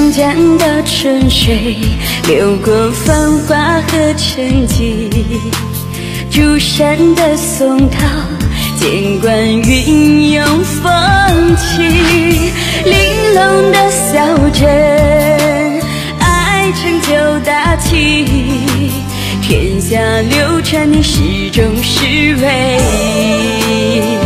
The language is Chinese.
长江的春水，流过繁华和沉寂。竹山的松涛，见惯云涌风起。玲珑的小镇，爱成就大器。天下流传，你始终是唯一。